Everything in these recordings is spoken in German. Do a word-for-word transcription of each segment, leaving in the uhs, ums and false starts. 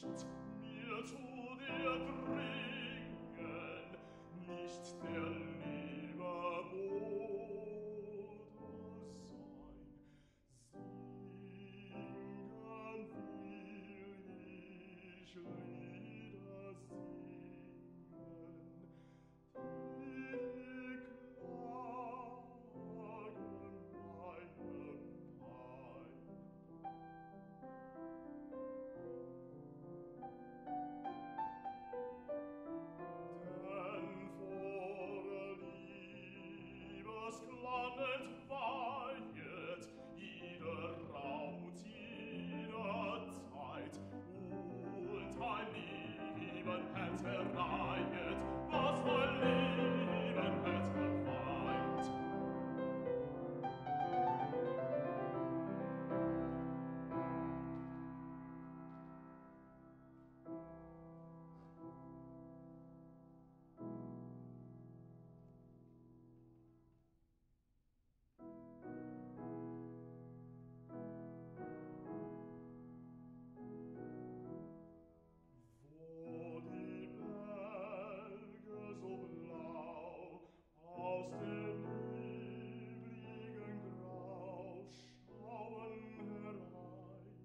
nicht mir zu dir dringen, nicht der lieber Bruder sein. Singen will ich Lieder singen, die klagen meinem Pein. Denn vor Liebesklanget weihet jeder Raut jederzeit, und ein Liebenherz erreihet, was ein Liebenherz verweint. Wo die Berge so blau aus dem nebligen Grau schauen herein,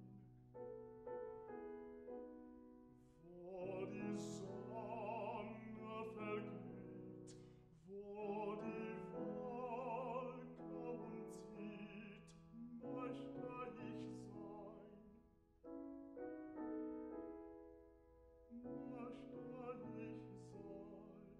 wo die Sonne vergeht, wo die Wolke umzieht, möchte ich sein, möchte ich sein.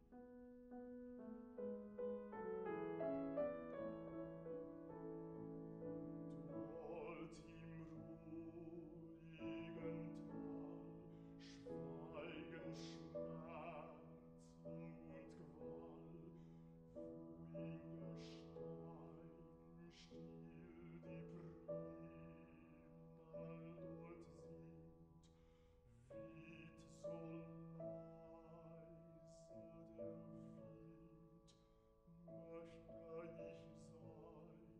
Dort im ruhigen Tal schweigen Schmerz und Qual, wo in Gestein still die Primnal dort singt, weht so leise der Wind, möchte ich sein,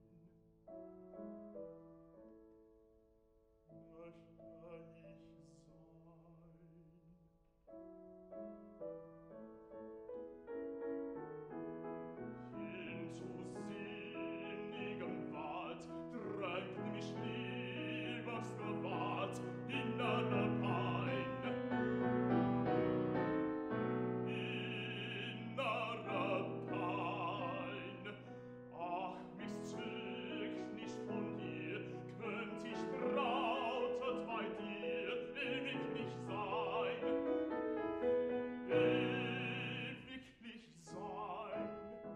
möchte ich sein. Hin zu sinnigem Wald drängt mich liebster Wald innerer Pein. Innerer Pein. Ach, mich zückt nicht von dir, könnt ich trautet bei dir ewiglich sein. Ewiglich sein.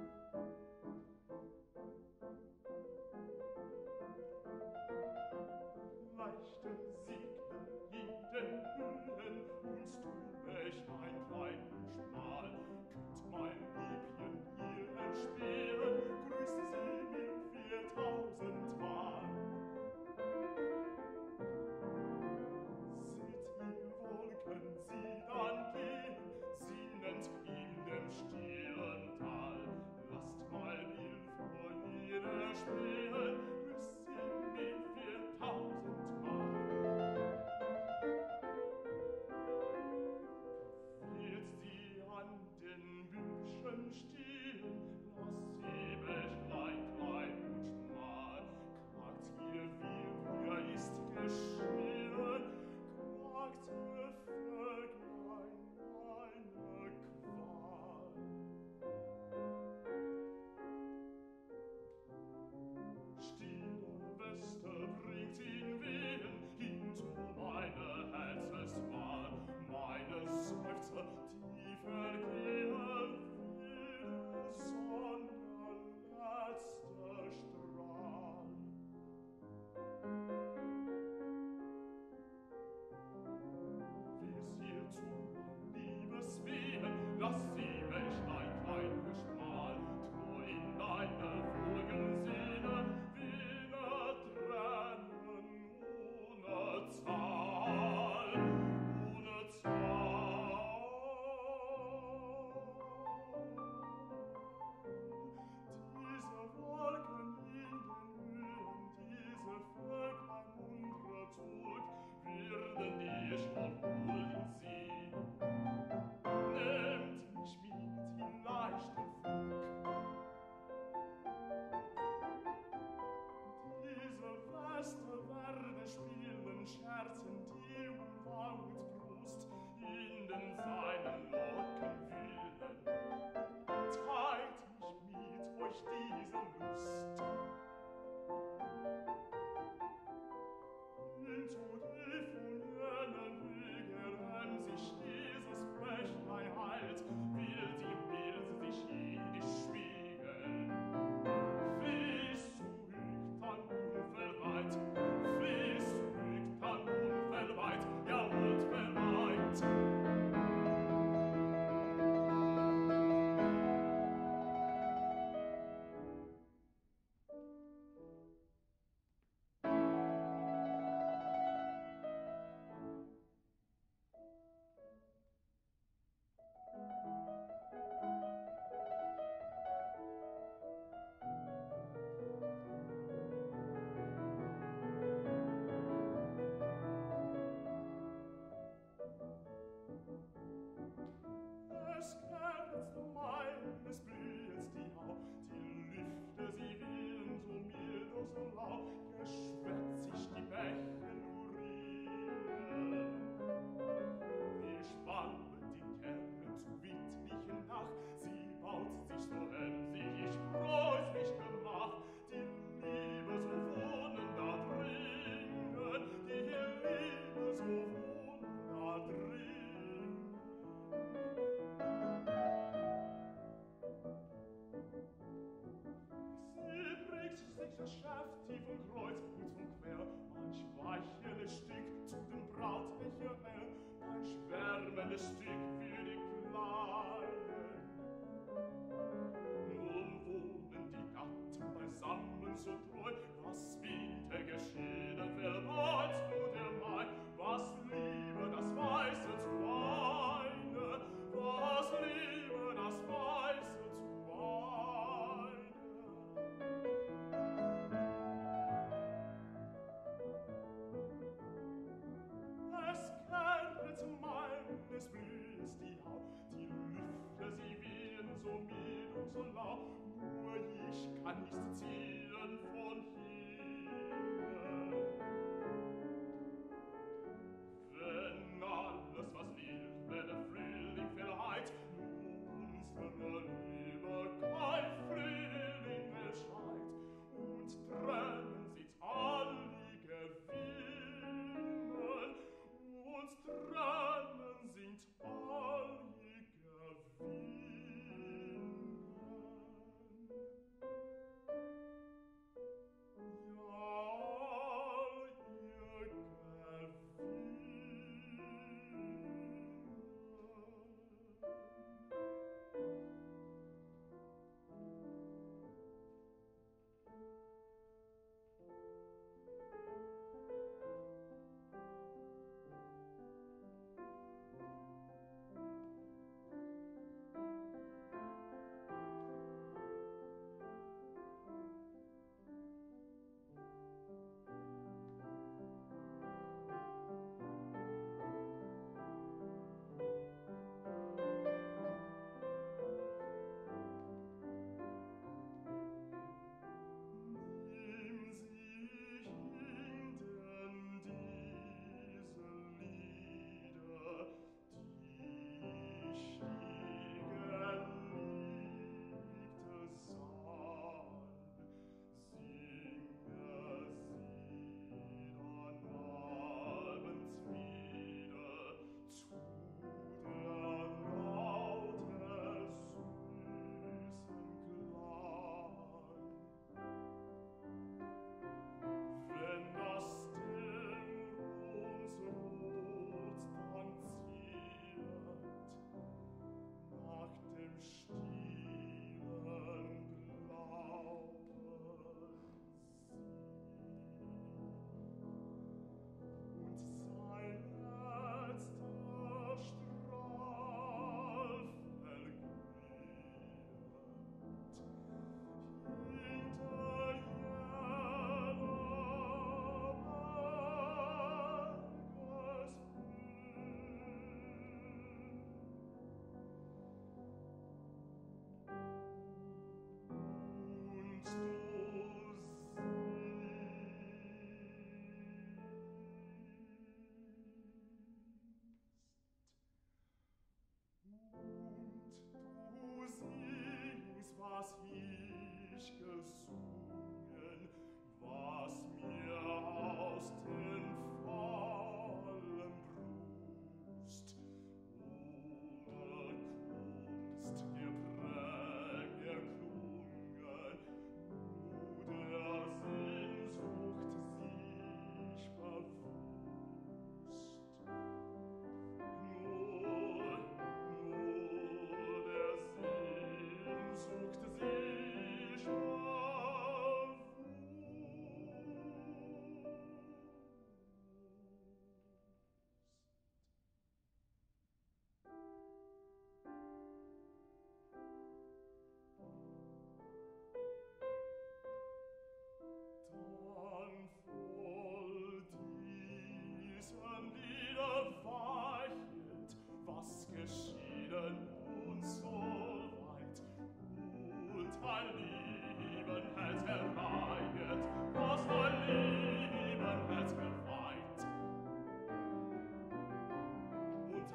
Leichte Segler in den Höhen und trübe ich ein klein und schmal, könnt mein Liebchen hier entsperren, grüße sie mir viertausendmal. Seht ihr Wolken sie dann gehen, sinnend in dem stillen Tal, lasst mein Bild vor ihr erspähen, grüßt sie mir viertausendmal. Wird sie an den Büschen stehen, lasst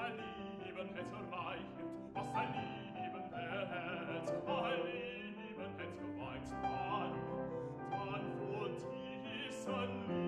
sein Leben hätte reicht, was sein Leben hätte, mein Leben hätte weit dran, dann von diesem Leben